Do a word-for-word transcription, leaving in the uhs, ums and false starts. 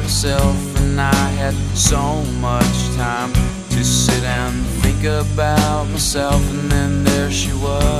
myself, and I had so much time to sit and think about myself. And then there she was,